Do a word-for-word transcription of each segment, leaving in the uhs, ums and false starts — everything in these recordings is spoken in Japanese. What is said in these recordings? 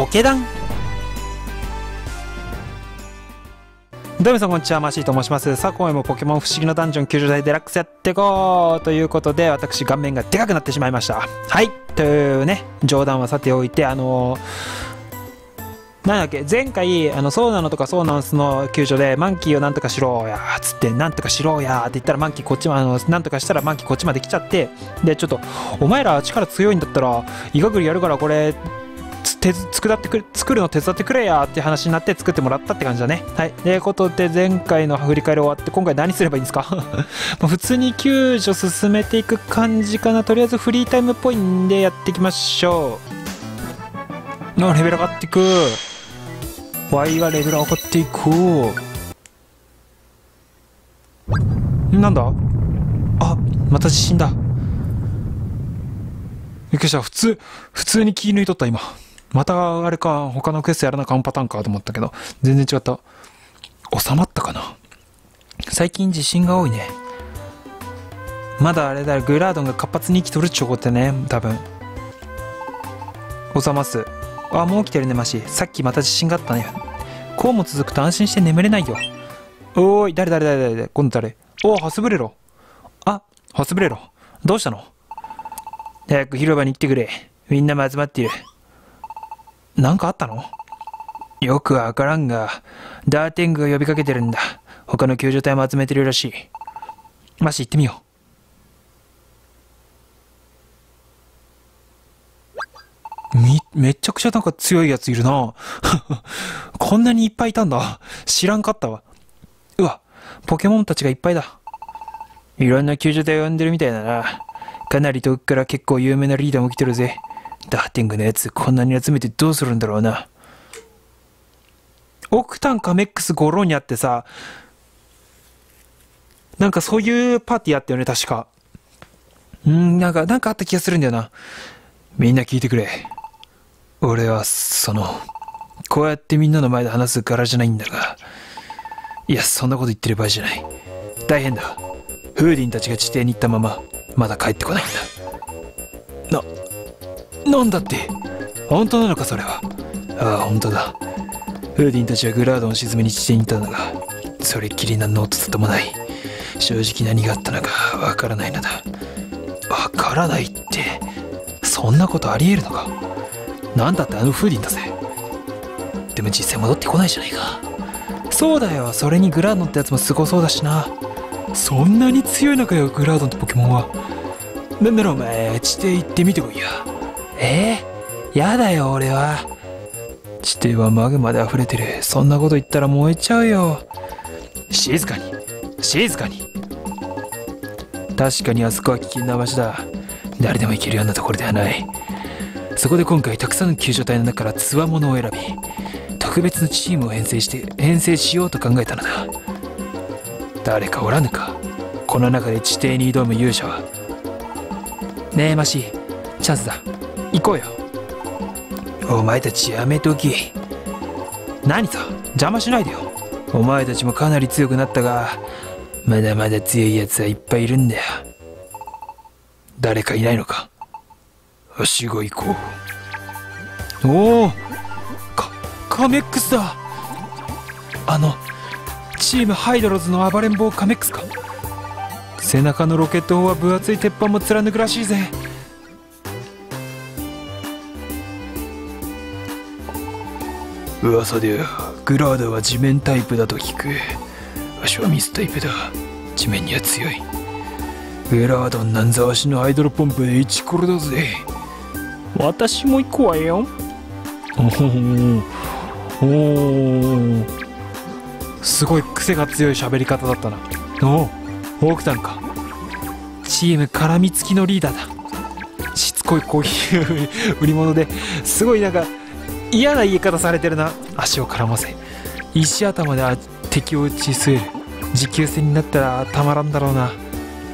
ポケダン。どうも皆さんこんにちは、マシーと申します。さあ今回もポケモン不思議のダンジョン救助隊デラックスやっていこうということで、私顔面がでかくなってしまいました。はい、というね、冗談はさておいて、あのー、なんだっけ、前回あのソーナノとかソーナンスの救助でマンキーをなんとかしろやーっつって、なんとかしろやーって言ったらマンキーこっちまあのなんとかしたらマンキーこっちまで来ちゃって、でちょっとお前ら力強いんだったらイガグリやるからこれ手作ってくれ作るの手伝ってくれやって話になって作ってもらったって感じだね。はい。ということで前回の振り返り終わって今回何すればいいんですか普通に救助進めていく感じかな。とりあえずフリータイムっぽいんでやっていきましょう。のレベル上がっていく。Y がレベル上がっていく。なんだあ、また地震だ。びっくりした。普通、普通に気抜いとった今。またあれか、他のクエストやらなあかんパターンかと思ったけど、全然違った。収まったかな。最近地震が多いね。まだあれだ、グラードンが活発に生きとるっちゅうことね、多分。収ます。あ、もう起きてるね、マシ。さっきまた地震があったね。こうも続くと安心して眠れないよ。おーい、誰誰誰誰今度誰おー、ハスブレロ。あ、ハスブレロ。どうしたの？早く広場に来てくれ。みんなも集まっている。なんかあったの？よくわからんが、ダーテングが呼びかけてるんだ。他の救助隊も集めてるらしい。マシ行ってみよう。み、めちゃくちゃなんか強いやついるな。こんなにいっぱいいたんだ。知らんかったわ。うわ、ポケモンたちがいっぱいだ。いろんな救助隊を呼んでるみたいだな。かなり遠くから結構有名なリーダーも来てるぜ。ダーティングのやつこんなに集めてどうするんだろうな。オクタンカメックスゴローニャってさ、なんかそういうパーティーあったよね確か。んーなんかなんかあった気がするんだよな。みんな聞いてくれ。俺はそのこうやってみんなの前で話す柄じゃないんだが、いやそんなこと言ってる場合じゃない。大変だ。フーディンたちが地底に行ったまままだ帰ってこないんだ。ななんだって、本当なのかそれは。ああ本当だ。フーディンたちはグラードンを沈めに地底に行ったのだが、それっきり何の音沙汰もない。正直何があったのかわからないのだ。わからないって、そんなことありえるのか。なんだってあのフーディンだぜ。でも実際戻ってこないじゃないか。そうだよ、それにグラードンってやつもすごそうだしな。そんなに強いのかよグラードンってポケモンは。なんならお前地底行ってみてこいや。えー、やだよ俺は。地底はマグマで溢れてる。そんなこと言ったら燃えちゃうよ。静かに静かに。確かにあそこは危険な場所だ。誰でも行けるようなところではない。そこで今回たくさんの救助隊の中からつわものを選び、特別なチームを編成して編成しようと考えたのだ。誰かおらぬか、この中で地底に挑む勇者は。ねえマシ、チャンスだ、行こうよ。お前たちやめとき。何さ、邪魔しないでよ。お前たちもかなり強くなったが、まだまだ強いやつはいっぱいいるんだよ。誰かいないのか。足が行こう。おお、カカメックスだ。あのチームハイドロズの暴れん坊カメックスか。背中のロケット砲は分厚い鉄板も貫くらしいぜ。噂ではグラードは地面タイプだと聞く。わしは水タイプだ。地面には強い。グラードンなんざわしのハイドロポンプでイチコロだぜ。私も行くわよ。おおおお、すごい癖が強い喋り方だったな。おお、オークタンか。チーム絡みつきのリーダーだ。しつこいコーヒー売り物ですごいなんか嫌な言い方されてるな。足を絡ませ石頭で敵を打ち据える。持久戦になったらたまらんだろうな。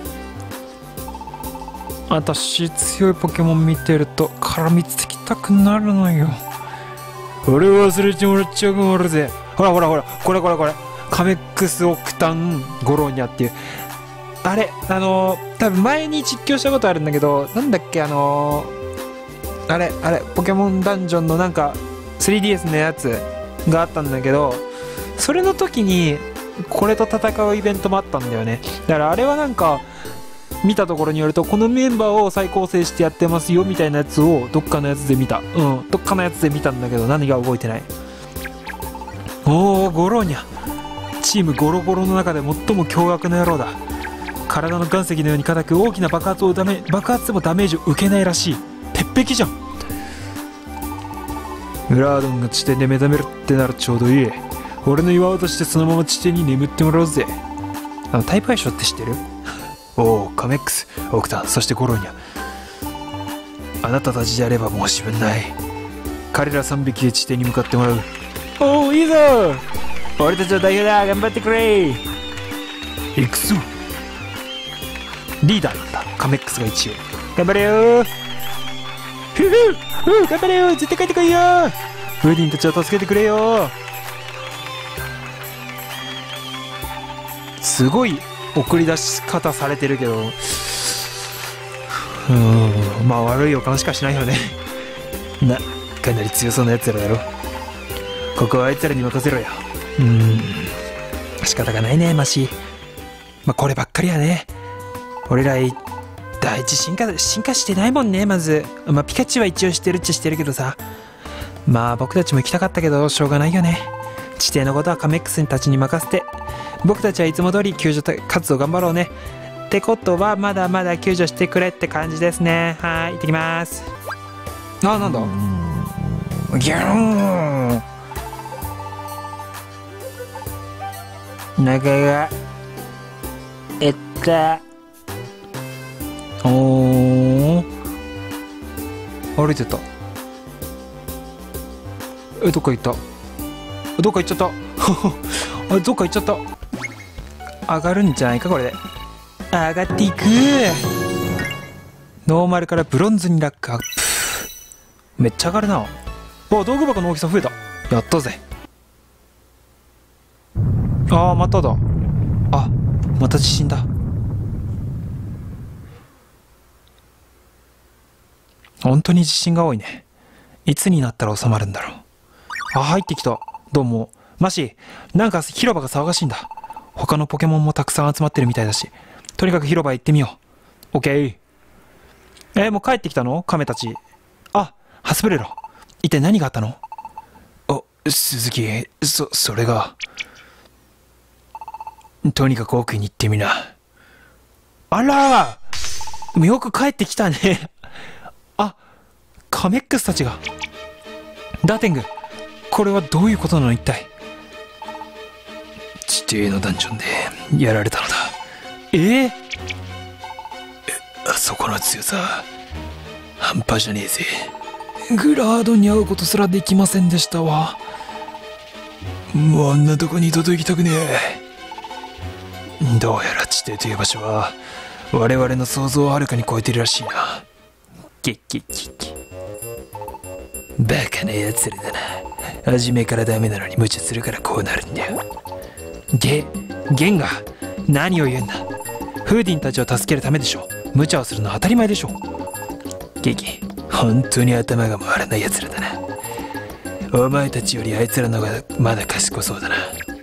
私強いポケモン見てると絡みつきたくなるのよ。俺忘れてもらっちゃうかもあるぜ。ほらほらほら、これこれこれ、カメックスオクタンゴローニャっていう、あれあのー、多分前に実況したことあるんだけど、なんだっけ、あのー、あれあれポケモンダンジョンのなんかスリーディーエス のやつがあったんだけど、それの時にこれと戦うイベントもあったんだよね。だからあれはなんか見たところによると、このメンバーを再構成してやってますよみたいなやつをどっかのやつで見た。うんどっかのやつで見たんだけど、何が覚えてない。おお、ゴローニャ、チームゴロゴロの中で最も凶悪な野郎だ。体の岩石のように硬く、大きな爆発をダメ爆発でもダメージを受けないらしい。鉄壁じゃん。グラードンが地点で目覚めるってならちょうどいい。俺の岩としてそのまま地点に眠ってもらおうぜ。あのタイプ相性って知ってる？おお、カメックス、オクタン、そしてゴローニャ、あなたたちであれば申し分ない。彼らさんびきで地点に向かってもらう。おお、いいぞ、俺たちの代表だ、頑張ってくれ。行くぞ。リーダーだったカメックスが一応。頑張れよー、ふふふ、頑張れよー、絶対帰ってこいよー。フーディンたちを助けてくれよー。すごい送り出し方されてるけど、うーん、まあ悪い予感しかしないよね。な、かなり強そうなやつらだろ。ここはあいつらに任せろよ。うーん、仕方がないね、マシ。まあこればっかりはね、俺ら第一進化進化してないもんね。まずまあピカチュウは一応してるっちゃしてるけどさ、まあ僕たちも行きたかったけどしょうがないよね。地底のことはカメックスたちに任せて、僕たちはいつも通り救助活動頑張ろうね。ってことはまだまだ救助してくれって感じですね。はい、行ってきます。あ、なんだ、ギャーン、中がえったおー、歩いてた。え、どっか行った、どっか行っちゃったあ、どっか行っちゃった。上がるんじゃないかこれで。上がっていく。ノーマルからブロンズに落下アップ。めっちゃ上がるな。お、道具箱の大きさ増えた。やったぜ。あー、まただ。あ、また地震だ。本当に地震が多いね。いつになったら収まるんだろう。あ、入ってきた。どうも。マシ、なんか広場が騒がしいんだ。他のポケモンもたくさん集まってるみたいだし、とにかく広場行ってみよう。オッケー。えー、もう帰ってきたのカメたち。あ、ハスブレロ。一体何があったの？あ、鈴木、そ、それが。とにかく奥に行ってみな。あらー、よく帰ってきたね。あ、カメックスたちが。ダーテング、これはどういうことなの一体。地底のダンジョンでやられたのだ。えー、え、あそこの強さ半端じゃねえぜ。グラードに会うことすらできませんでしたわ。もうあんなとこに届きたくねえ。どうやら地底という場所は我々の想像をはるかに超えてるらしいな。ゲッゲッゲッゲッ、バカなやつらだな。初めからダメなのに無茶するからこうなるんだよ。ゲ、ゲンが何を言うんだ。フーディンたちを助けるためでしょ。無茶をするのは当たり前でしょ。ゲゲ、本当に頭が回らないやつらだな。お前たちよりあいつらの方がまだ賢そうだな。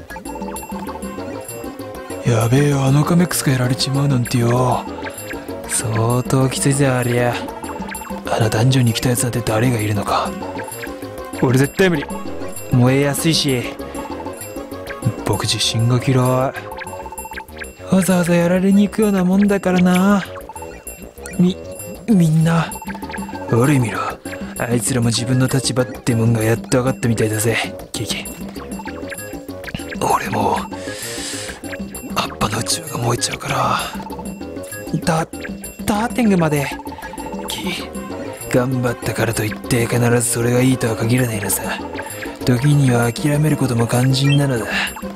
やべえよ、あのカメックスがやられちまうなんてよ。相当きついぜありゃ。あのダンジョンに来たやつなんて誰がいるのか。俺絶対無理。燃えやすいし、僕自身が嫌い。わざわざやられに行くようなもんだからな。み、みんな。ほれ見ろ、あいつらも自分の立場ってもんがやっと分かったみたいだぜ。ケケ、俺も葉っぱの宇宙が燃えちゃうから。ダ、ダーテングまで。キ、頑張ったからといって必ずそれがいいとは限らないのさ。時には諦めることも肝心なのだ。ん？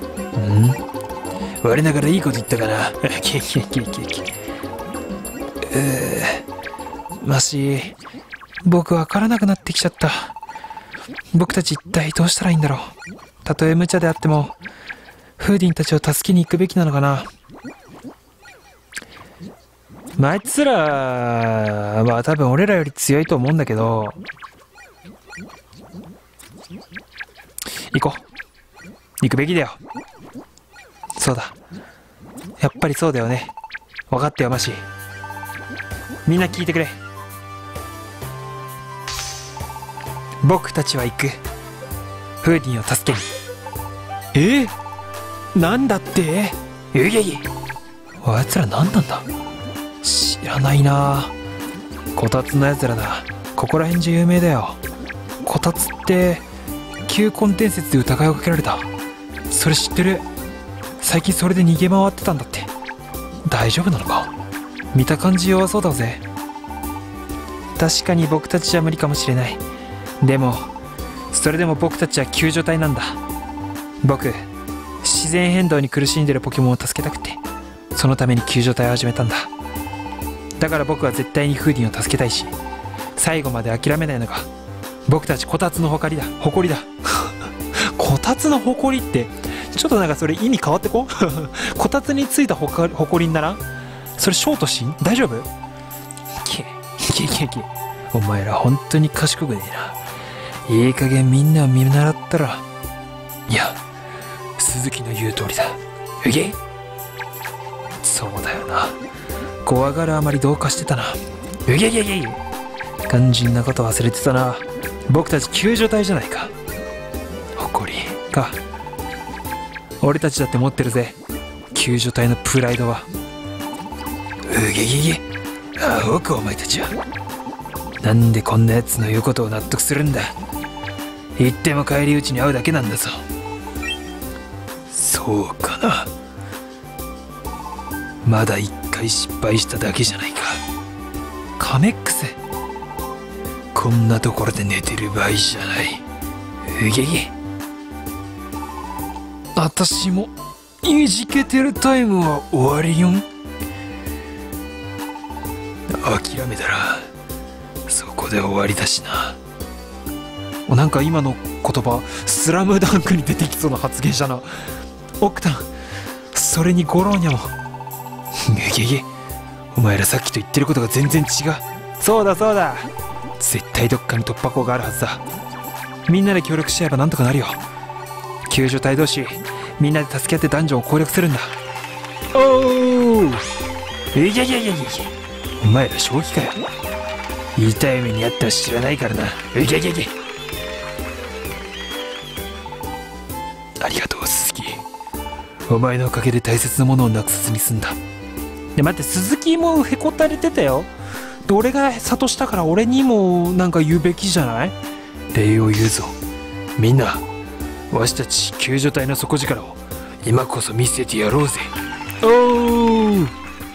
我ながらいいこと言ったかな。キキキキキ。えー、マシ、僕わからなくなってきちゃった。僕たち一体どうしたらいいんだろう。たとえ無茶であってもフーディンたちを助けに行くべきなのかな。まあ、あいつらは多分俺らより強いと思うんだけど、 行こう。行くべきだよ。そうだ。やっぱりそうだよね。分かったよマシー。みんな聞いてくれ。僕たちは行く。フーディンを助けに。えー、なんだって。いやいやいや、あいつら何なんだ。知らないな。こたつのやつらだ。ここら辺じゃ有名だよ。こたつって球根伝説で疑いをかけられた。それ知ってる。最近それで逃げ回ってたんだって。大丈夫なのか。見た感じ弱そうだぜ。確かに僕たちじゃ無理かもしれない。でもそれでも僕たちは救助隊なんだ。僕、自然変動に苦しんでるポケモンを助けたくて、そのために救助隊を始めたんだ。だから僕は絶対にフーディンを助けたいし、最後まで諦めないのが僕たちこたつの誇りだ。誇りだこたつの誇りってちょっとなんかそれ意味変わってここたつについた誇りにならん。それショートシーン大丈夫。けけけけお前ら本当に賢くねえな。いい加減みんなを見習ったら。いや、鈴木の言う通りだ。うげ。そうだよな。怖がるあまり同化してたな。うげげげげ。肝心なこと忘れてたな。僕たち救助隊じゃないか。誇りか。俺たちだって持ってるぜ、救助隊のプライドは。うげげげ。アホかお前たちは。なんでこんなやつの言うことを納得するんだ。言っても返り討ちに会うだけなんだぞ。そうかな。まだ一回失敗しただけじゃないか。カメックス、こんなところで寝てる場合じゃない。うげげ。あたしもいじけてるタイムは終わりよん。諦めたらそこで終わりだしな。なんか今の言葉スラムダンクに出てきそうな発言じゃな。オクタン、それにゴローニャも。げげげ、お前らさっきと言ってることが全然違う。そうだそうだ、絶対どっかに突破口があるはずだ。みんなで協力しちゃえばなんとかなるよ。救助隊同士みんなで助け合ってダンジョンを攻略するんだ。おお、いやいやいやいやいや、お前ら正気かよ。痛い目にあったら知らないからな。いやいやいや。ありがとう鈴木。お前のおかげで大切なものをなくさずに済んだ。で待って、鈴木もへこたれてたよ。で俺が諭したから俺にもなんか言うべきじゃない。礼を言うぞ。みんな、わしたち救助隊の底力を今こそ見せてやろうぜ。おー、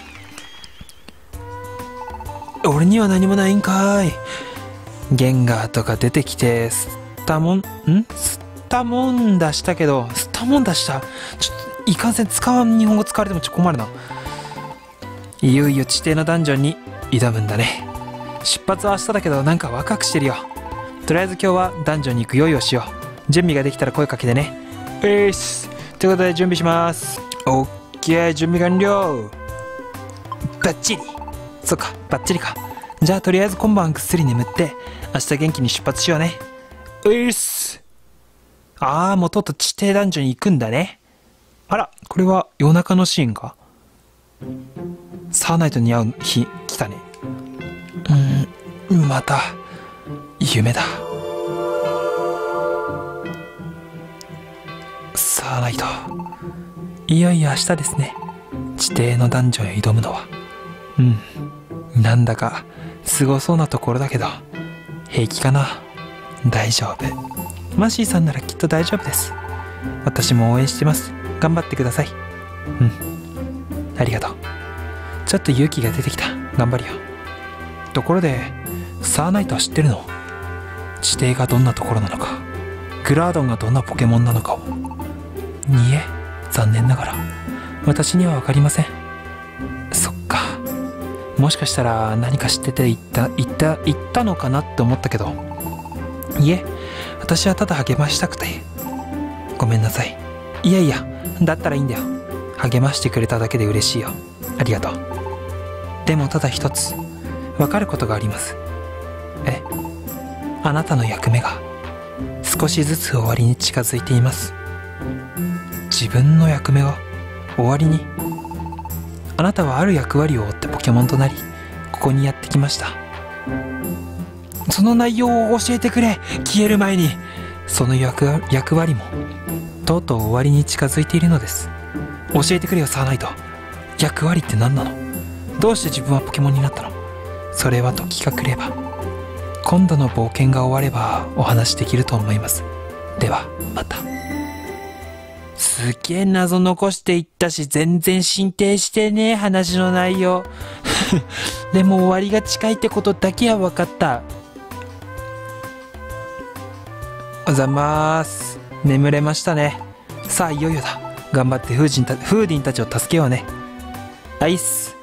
俺には何もないんかい。ゲンガーとか出てきてスタモンんスタモン出したけど、スタモン出したちょっといかんせん使わん日本語使われてもちょっと困るな。いよいよ地底のダンジョンに挑むんだね。出発は明日だけどなんかワクワクしてるよ。とりあえず今日はダンジョンに行く用意をしよう。準備ができたら声かけてね。えーす。ということで準備します。オッケー、準備完了。バッチリ。そっか、バッチリか。じゃあとりあえず今晩ぐっすり眠って明日元気に出発しようね。ういっす。あー、もうとうとう地底ダンジョンに行くんだね。あら、これは夜中のシーンか。サーナイトに会う日来たね。うーん、また夢だ。サーナイト、いよいよ明日ですね。地底のダンジョンへ挑むのは。うん、なんだかすごそうなところだけど平気かな。大丈夫。マシーさんならきっと大丈夫です。私も応援してます。頑張ってください。うん、ありがとう。ちょっと勇気が出てきた。頑張るよ。ところでサーナイトは知ってるの？地底がどんなところなのか、グラードンがどんなポケモンなのかを。いいえ、残念ながら私には分かりません。そっか、もしかしたら何か知ってて言った言った言ったのかなって思ったけど、いえ、私はただ励ましたくて。ごめんなさい。いやいや、だったらいいんだよ。励ましてくれただけで嬉しいよ。ありがとう。でもただ一つ分かることがあります。え、あなたの役目が少しずつ終わりに近づいています。自分の役目が終わりに。あなたはある役割を負ってポケモンとなり、ここにやってきました。その内容を教えてくれ、消える前に。その 役, 役割もとうとう終わりに近づいているのです。教えてくれよサーナイト。役割って何なの？どうして自分はポケモンになったの？それは時が来れば、今度の冒険が終わればお話できると思います。ではまた。すげえ謎残していったし、全然進展してねえ話の内容でも終わりが近いってことだけは分かった。おはようございます。眠れましたね。さあいよいよだ。頑張ってフージンたフーディンたちを助けようね。アイス。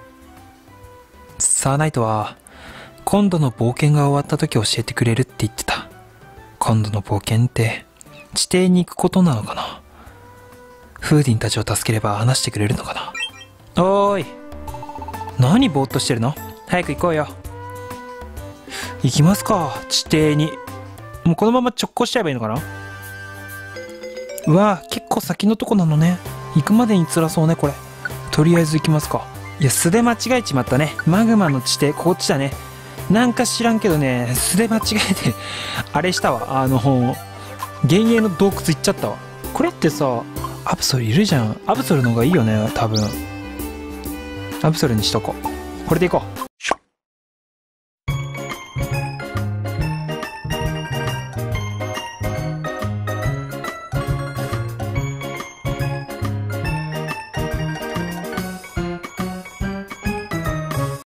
サーナイトは今度の冒険が終わった時教えてくれるって言ってた。今度の冒険って地底に行くことなのかな。フーディンたちを助ければ話してくれるのかな。おーい、何ぼーっとしてるの？早く行こうよ。行きますか、地底に。もうこのまま直行しちゃえばいいのかな。うわぁ、結構先のとこなのね。行くまでに辛そうねこれ。とりあえず行きますか。いや、素で間違えちまったね。マグマの地底こっちだね。なんか知らんけどね、素で間違えてあれしたわ。あの幻影の洞窟行っちゃったわ。これってさ、アブソルいるじゃん。アブソルの方がいいよね多分。アブソルにしとこう。これで行こう。